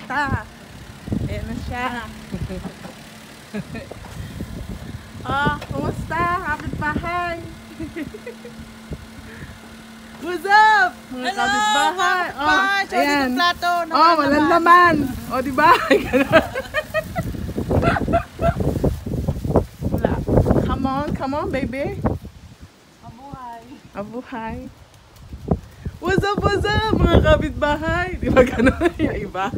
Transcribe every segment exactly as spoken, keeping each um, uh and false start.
bisita. Ayan na siya. Oh, kumusta? Kapitbahay. What's up? Mga kapitbahay. Oh, ayan. Oh, walang laman. Oh, diba? Wala. Come on, come on, baby. Mabuhay. Mabuhay. What's up, what's up, mga kapitbahay? Di ba gano'n yung iba?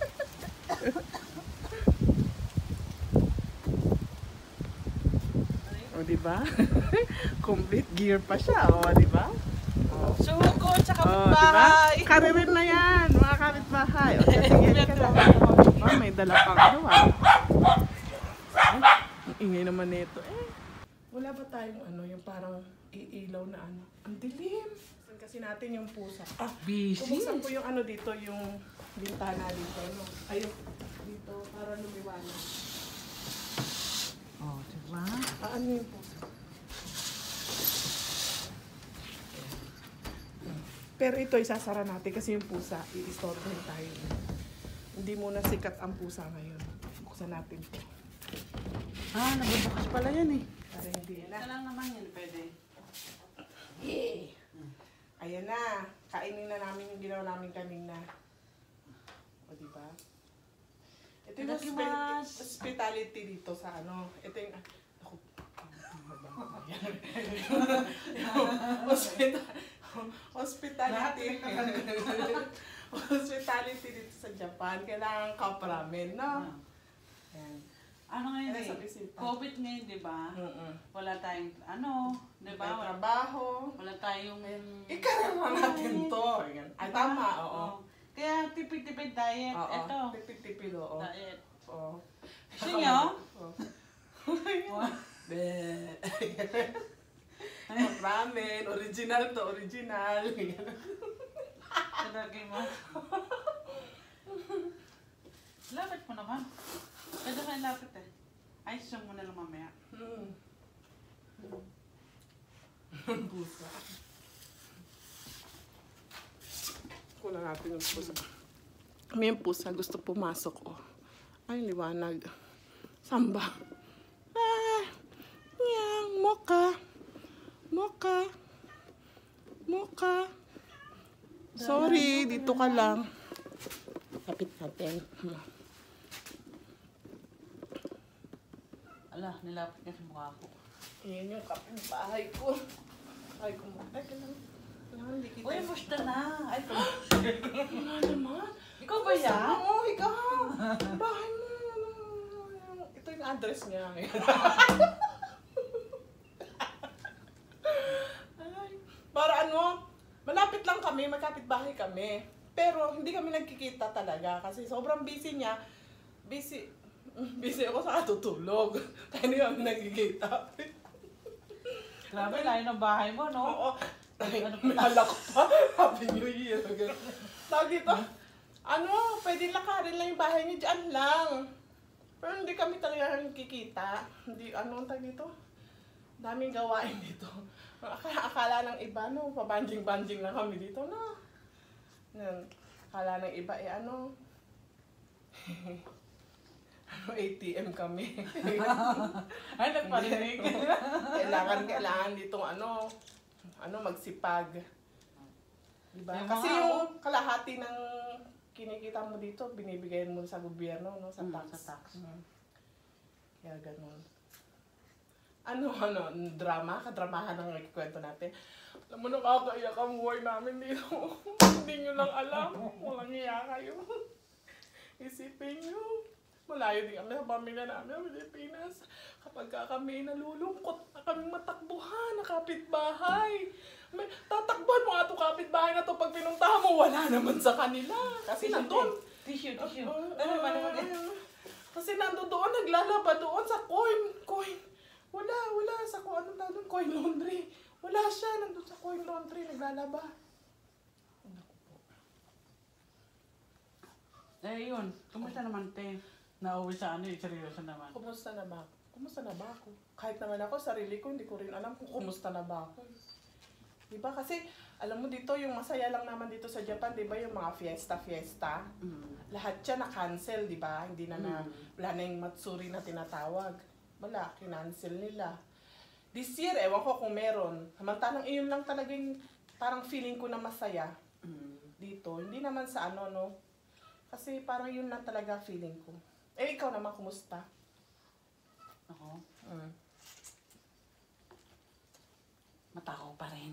O, di ba? Complete gear pa siya, o, di ba? O, Suko sa o, di ba? kapitbahay. Karirin na yan, mga kapitbahay. O, sige, sige ka lang. O, may dala pang ano, ah. Ay, ang ingay naman nito. Eh, wala ba tayong ano, yung parang iilaw na ano? Ang dilim. Kasi natin yung pusa. Ah, Busy. Bubuksan ko yung ano dito, yung bintana dito. No? Ayun, dito, para lumiwanag. Oh, diba? Ah, ano yung pusa? Pero ito, isasara natin kasi yung pusa, i-istorbohin tayo. Hindi muna sikat ang pusa ngayon. Buksan natin ito. Ah, nagbubukas pala yan eh. Para hindi na. Ito lang naman yan, pwede. Yeah. Ayan na. Kainin na namin yung ginawa namin kanina. O, diba? Ito yung hospi- hospitality dito sa ano. Ito yung... Ako, Hospital, hospitality. Hospitality dito sa Japan. Kailangan cup ramen, no? Ayan. Ano ngayon Ayan, eh? sa bisita. COVID ngayon, di ba? Mm-mm. Wala tayong, ano, di May ba? Wala, trabaho. wala tayong... Ikarama natin to. Ayan. Ay, tama, oo. Oh. Kaya tipid-tipid diet. Oo. Ito. Tipid-tipid, oo. Diet. Oo. Gusto nyo? Oo. Oh. Be. Ramen. Original to, original. Kadagay mo. Lapit mo naman. Pwede ka lapit eh. Ay, siyang mo na lang mamaya. Hmm. Pusa. Kunan natin yung pusa. May yung pusa, gusto pumasok, oh. Ay, liwanag. Samba. Ah, nyang, moka. Moka. Moka. Sorry, dito ka lang. Kapit natin. Ala, nilapit niya sa mukha ko. Yan yung kapitbahay ko. Ay, kumain. Ay, kailangan. Kailangan hindi kita. Uy, musta na? Ay, Wala naman. ikaw ba yan? Oo, ikaw. Bahay mo. Ito yung address niya. Ay, para ano, malapit lang kami, magkapit-bahay kami. Pero hindi kami nagkikita talaga kasi sobrang busy niya. Busy. Busy ako sa katutulog. Kaya hindi kami nagkikita. Grabe, layo ng bahay mo, no? Oo. Ay, may alak pa. Happy New Year. Tawag dito, ano, pwede lakarin lang yung bahay niyo dyan lang. Pero hindi kami talaga nakikita. Hindi, ano ang tawag dito? Daming gawain dito. Akala, akala ng iba, no, pabanjing-banjing lang kami dito, no? Yan. Akala ng iba, eh, ano? Ano, A T M kami. Ay, nagparinig. kailangan, kailangan ditong ano, ano, magsipag. Diba? Yung Kasi mga- yung kalahati ng kinikita mo dito, binibigayan mo sa gobyerno, no? Sa Mm, tax. sa tax. Mm. Kaya ganun. Ano, ano, drama? Kadramahan ang ikikwento natin. Alam mo, nakakaiyak ang buhay namin dito. Hindi nyo lang alam. Walang iya kayo. Isipin nyo. Malayo din kami sa pamilya namin sa Pilipinas. Kapag ka kami nalulungkot na kaming matakbuhan, nakapitbahay. May, tatakbuhan mo nga ito kapitbahay na to pag pinuntahan mo, wala naman sa kanila. Kasi nandun. Tissue, tissue. Ah, Ano ba naman ah, eh? Kasi nandun doon, naglalaba doon sa coin. Coin. Wala, wala. Sa kung anong tawag doon, coin laundry. Wala siya. Nandun sa coin laundry, naglalaba. Eh, yun. Kumusta naman, te? Nauwi sa ano, eh, seryoso naman. Kumusta na ba? Kumusta na ba ako? Kahit naman ako, sarili ko, hindi ko rin alam kung kumusta na ba ako. Diba? Kasi, Alam mo dito, yung masaya lang naman dito sa Japan, di ba, yung mga fiesta-fiesta. Mm. Lahat siya na-cancel, di ba? Hindi na na, Mm. wala na yung Matsuri na tinatawag. Wala, kinancel nila. This year, ewan ko kung meron. Samantalang iyon lang talaga yung parang feeling ko na masaya Mm. dito. Hindi naman sa ano, no? Kasi parang yun lang talaga feeling ko. Eh, ikaw naman, kumusta? Ako, Mm. matakaw pa rin.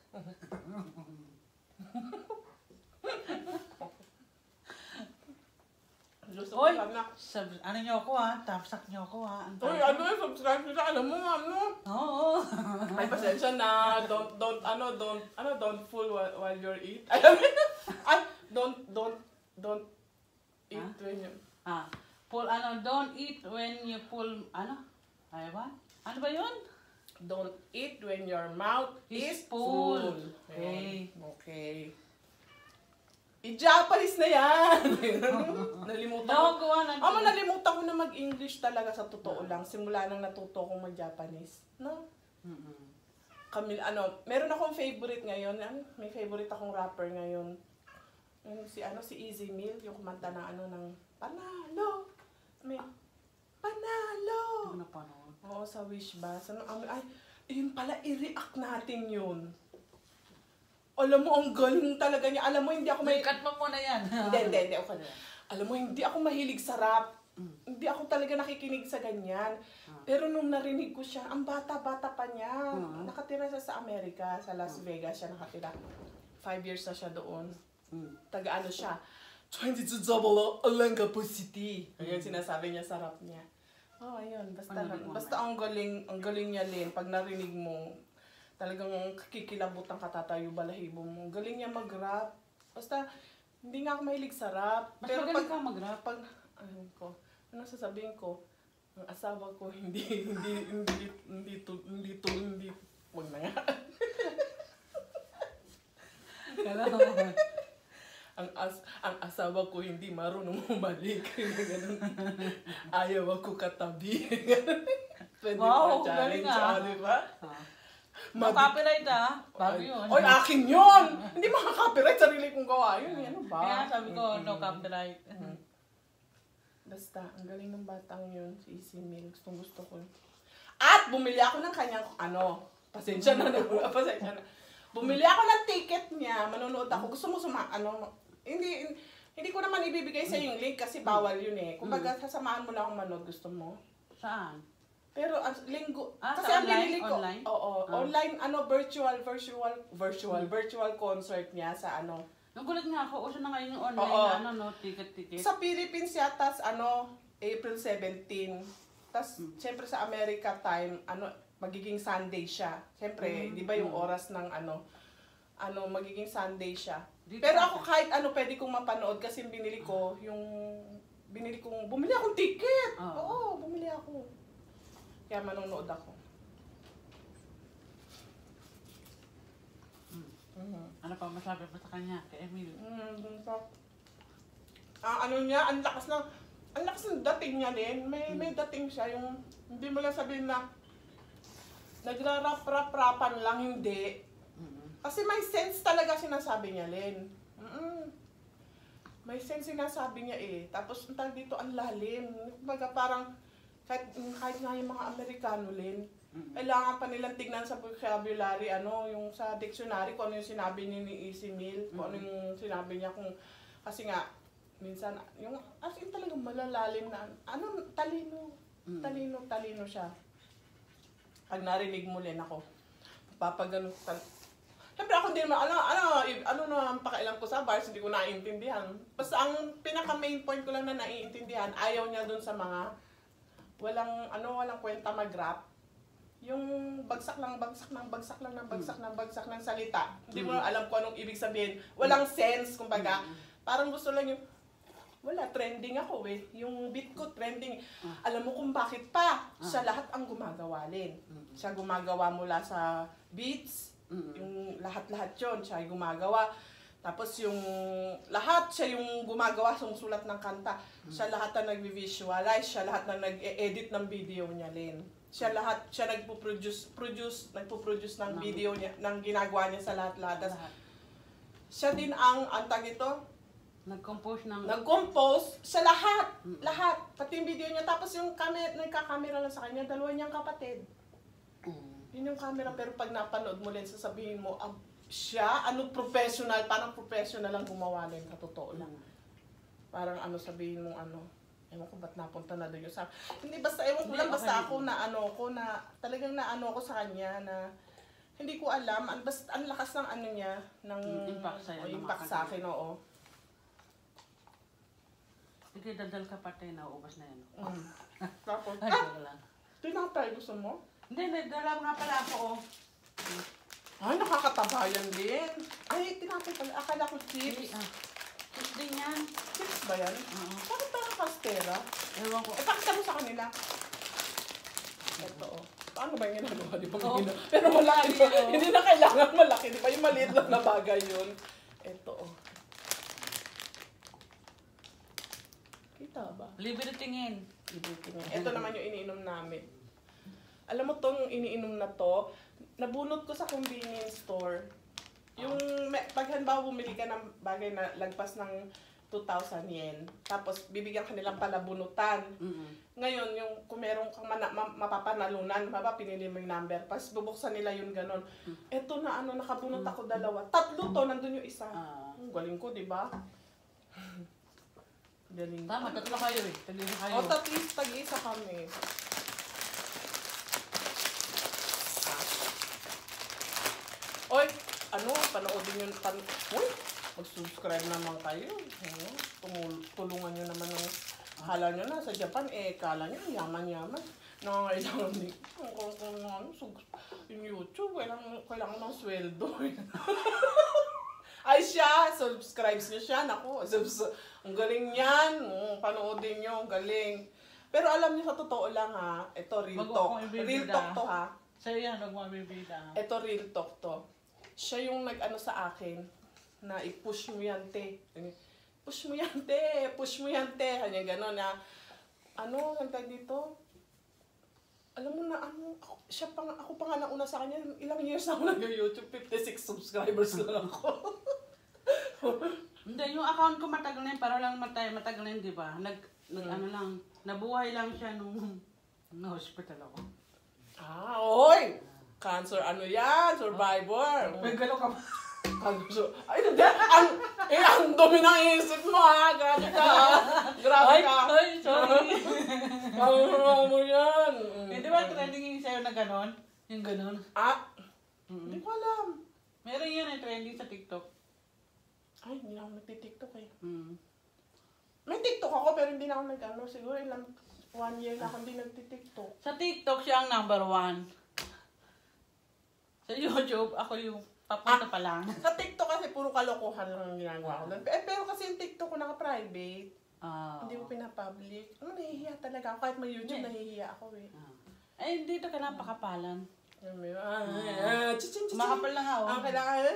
Gusto Oy! ko sana. Sub, ano nyo ako ha? Tapsak nyo ako ha? Ang Uy, tayo. ano yung subscribe nila? Alam mo, ano? Oo. Ay, pasensya na. Don't, don't, ano, don't, ano, don't fool while, while you're eat. Alam mo? Ay, don't, don't, don't eat Huh? when you... Ah, pull, ano, don't eat when you pull, ano? Ay ba? Ano ba yun? Don't eat when your mouth is, Is full. full. Okay. Ayun. Okay. I-Japanese na yan! Nalimutan Daw ko. gawa ng... Ama, nalimutan ko na mag-English talaga sa totoo lang. Simula nang natuto kong mag-Japanese. No? Mm-mm. Kami, ano, meron akong favorite ngayon. Ano, may favorite akong rapper ngayon. Yung si, ano, si Easy Meal. Yung kumanta na, ano, ng Panalo! May, Panalo! Hindi ko napanood. Oo, sa Wish ba? Sa, ay, ay, yun pala, i-react natin yun. Alam mo, ang galing talaga niya. Alam mo, hindi ako may... Cut mo muna yan. Hindi, hindi, hindi. Okay. Alam mo, hindi ako mahilig sa rap. Mm. Hindi ako talaga nakikinig sa ganyan. Ah. Pero nung narinig ko siya, ang bata-bata pa niya. Ah. Nakatira siya sa Amerika, sa Las Vegas siya nakatira. Five years na siya doon. Mm. Taga ano siya? twenty-two double Olongapo City. Ayun sinasabi niya sa rap niya. Oh, ayun. Basta, Panoodin mo basta ang galing, ang galing niya, Lynn. Pag narinig mo, talagang kikilabot ang katatayo balahibo mo. Galing niya mag-rap. Basta, hindi nga ako mahilig sa rap. Mas Pero magaling pag, ka mag-rap. pag, ayun ko, ano sasabihin ko, ang asawa ko, hindi, hindi, hindi, hindi, to, hindi, to, hindi, wag na nga. Kala mo. ang, as, ang asawa ko hindi marunong umalik. Ganun. Ayaw ako katabi. Pwede Wow, pa galing challenge, ah. ah, di ba? Ah. Madi- Copyright ah. Bago Ay, yun. Oy, akin yun! Hindi makaka-copyright, sarili kong gawa yun. eh. Ano ba? Kaya sabi ko, no Mm-mm. copyright. Mm. Basta, ang galing ng batang yun, si Easy Meal. Gustong gusto ko. At bumili ako ng kanyang, ano, pasensya na, na pasensya na. Bumili ako ng ticket niya, manonood ako. Gusto mo suma, ano, hindi, hindi ko naman ibibigay sa yung link kasi bawal yun eh. Kumbaga, sasamahan mo lang akong manood, gusto mo. Saan? Pero ang linggo, Ah, kasi sa ang online? binili ko, Online? oo, Ah. online, ano, virtual, virtual, virtual, virtual concert niya sa ano, Nagulat nga ako, uso na ngayon yung online Oo. na ano, no, ticket-ticket. sa Philippines yata, ano, April seventeenth. Tapos, Mm. syempre sa America time, ano, magiging Sunday siya. Syempre, Mm, di ba yung mm. oras ng ano, ano, magiging Sunday siya. Dito Pero sa- ako kahit ano pwede kong mapanood kasi binili ko yung, binili kong, bumili akong ticket. Oo. Oo, bumili ako. Kaya manonood ako. Mm. Mhm. Ano pa masabi mo sa kanya, kay Emil? Mm, dun sa... Ah, ano niya, ang lakas ng... Ang lakas ng dating niya din. May, may dating siya. Yung... Hindi mo lang sabihin na... Nagra-rap-rap-rapan lang, hindi. Mm-mm. Kasi may sense talaga sinasabi niya, Len. Mm-mm. May sense sinasabi niya eh. Tapos, ang tawag dito, ang lalim. Kumbaga parang... Kahit, kahit nga yung mga Amerikano, Len, Mm-mm. kailangan pa nilang tignan sa vocabulary, ano, yung sa dictionary, kung ano yung sinabi ni, ni Easy Meal, kung ano yung sinabi niya, kung, kasi nga, minsan, yung, as in talagang malalalim na, ano, talino, Mm. talino, talino siya. Pag narinig mo rin ako, papagano, tal Siyempre ako hindi naman, ano, ano, ano na ang pakailan ko sa bars, hindi ko naiintindihan. Basta ang pinaka main point ko lang na naiintindihan, ayaw niya dun sa mga, walang, ano, walang kwenta mag-rap. Yung bagsak lang, bagsak lang, bagsak lang, ng bagsak ng bagsak ng salita. Hindi mo Mm. alam kung anong ibig sabihin. Walang sense, kumbaga. Mm. Parang gusto lang yung, wala, trending ako eh. Yung beat ko, trending. Ah. Alam mo kung bakit pa? Ah. Siya lahat ang gumagawa, Lin. Mm. Siya gumagawa mula sa beats, Mm. yung lahat-lahat yun, siya ay gumagawa. Tapos yung lahat, siya yung gumagawa, sumusulat ng kanta. Siya lahat na nag-visualize, siya lahat na nag-edit ng video niya, Lynn. Siya lahat, siya nagpo-produce, produce, nagpo-produce ng video niya, ng ginagawa niya sa lahat-lahat. Lahat. Siya din ang, ang tag ito, Nag-compose ng... nag-compose sa lahat, lahat, pati yung video niya. Tapos yung camera, nagka-camera lang sa kanya, dalawa niyang kapatid. Mm. Yun yung camera, pero pag napanood mo, Lynn, sasabihin mo, ah, siya, ano, professional, parang professional ang gumawa din, sa totoo lang. Parang ano, sabihin mo, ano, ewan ko ba't napunta na doon yung sa... Hindi, basta, ewan ko lang, basta ako na, ano, ko na, talagang na, ano, ko sa kanya, na, hindi ko alam, ang, basta, ang lakas ng, ano niya, ng, Impact sa'yo, o, ng impact mga sa akin, oo. Sige, dadal ka pa tayo, nauubos na yan. Mm. Tapos, Ay, ah, joke lang. tinapay, gusto mo? Hindi, nagdala nga pala ako, oh. Ay, nakakatabayan din. Ay, tinapay pala, akala ko Hindi, chips. ah. Chips din yan. Chips ba yan? Oo. Bakit parang kastera? Ewan ko. Eh, pakita mo sa kanila. Ito, oh. Paano ba yung ginagawa? Di ba Oo. gina- Pero malaki ba? Oo. Hindi na kailangan malaki. Di ba yung maliit lang na bagay yun? Ito, oh. Kita ba? Libre tingin. Ito naman yung iniinom namin. Alam mo tong iniinom na to, nabunot ko sa convenience store. Yung, may- pag halimbawa bumili ka ng bagay na lagpas ng two thousand yen, tapos bibigyan ka nilang palabunutan. Mm-mm. Ngayon, yung kung meron kang mana, ma, mapapanalunan, maba, pinili mo yung number, tapos bubuksan nila yun ganon. Eto na ano, nakabunot ako dalawa. Tatlo to, nandun yung isa. Ah. Ang galing ko, di ba? Galing. Tama, tatlo kayo eh. Tatlo kayo. O, at least tag-isa kami. Oy, ano, panoodin nyo, pan, uy, mag-subscribe naman kayo. Ano, tumul, tulungan nyo naman ng, akala nyo na, sa Japan, eh, akala nyo, yaman-yaman. Nangangailangan din, kung kung kung ano, sug- yung YouTube, kailangan, kailangan ng sweldo. Ay siya, subscribes niyo siya, naku, subs, ang galing yan, mm, panoodin nyo, ang galing. Pero alam niyo sa totoo lang ha, ito real Wag mo talk, akong ibibida. real talk to ha. Sa'yo yan, huwag mo mabibida. Ito real talk to. Siya yung nag-ano sa akin, na i-push mo yan, te. Push mo yan, te. Push mo yan, te. Kanya gano'n na, ano, ang tawag dito? Alam mo na, ano, ako, siya pa nga, ako pa nga nauna sa kanya, ilang years na ako nag-YouTube, fifty-six subscribers lang ako. Hindi, yung account ko matagal na yun, para lang matagal, matagal na yun, di ba? Nag, nag Hmm. ano lang, nabuhay lang siya nung na-hospital ako. Ah, oy! Cancer, ano yan? Survivor. May gano'n ka ba? Cancer. Ay, hindi. Ang, eh, ang dumi ng isip mo, ha? Grabe ka, ha? Grabe Ay, ka. ay, sorry. Ang mga mo yan. Hindi ba trending yung sa'yo na gano'n? Yung gano'n? Ah, Mm. hindi ko alam. Meron yun eh, trending sa TikTok. Ay, hindi na ako nagtitiktok eh. Mm. May TikTok ako, pero hindi na ako nag-ano. Siguro ilang one year na ako hindi nagtitiktok. Sa TikTok siya ang number one. Sa YouTube, ako yung papunta pa lang. Sa TikTok kasi puro kalokohan lang ang ginagawa ko. Eh, pero kasi yung TikTok ko naka-private. Ah. Hindi ko pinapublic. Ano, nahihiya talaga ako. Kahit may YouTube, Hindi. nahihiya ako eh. Ah. Eh, dito ka lang pakapalan. Alam mo yun? Ah, ah, chichin, chichin. Makapal na nga, oh. Ang kailangan.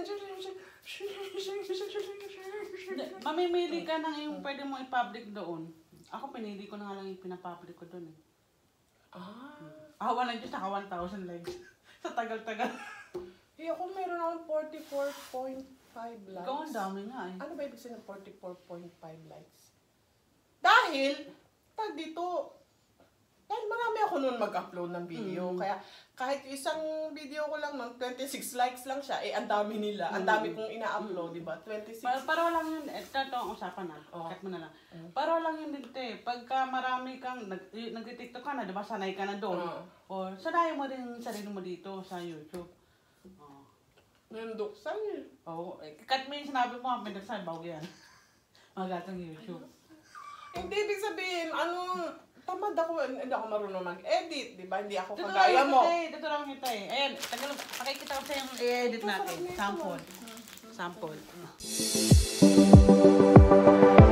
Hindi, mamimili ka ng yung pwede mo i-public doon. Ako, pinili ko na nga lang yung pinapublic ko doon eh. Ah. Awa ng Diyos, naka one thousand likes. Sa tagal-tagal. Eh, ako meron akong forty-four point five likes. Ikaw, ang dami nga eh. Ano ba ibig sabihin ng forty-four point five likes? Dahil, tag dito, dahil marami ako noon mag-upload ng video. Mm. Kaya kahit isang video ko lang noon, twenty-six likes lang siya, eh ang dami nila. Ang Mm. dami kong ina-upload, di ba? twenty-six. Para, para lang yun, eh, ito ang usapan na. Oo. Cut mo na lang. Mm. Para lang yun dito eh. Pagka marami kang, nag, y- nag-tiktok ka na, di ba, sanay ka na doon. Oo. O, sanayin mo rin yung sarili mo dito sa YouTube. Oo. Nandok sa'yo. Oo. Eh, cut mo yung sinabi mo, may nagsabi, bawag yan. Magatang YouTube. Hindi, ibig sabihin, ano, tamad ako, hindi ako marunong mag-edit, di ba? Hindi ako Dito kagaya lang mo. kita eh. Dito lang kita eh. Ayan, tagal, pakikita ko sa yung i-edit Ito, natin. sarap nito. Sample. Mm. Sample.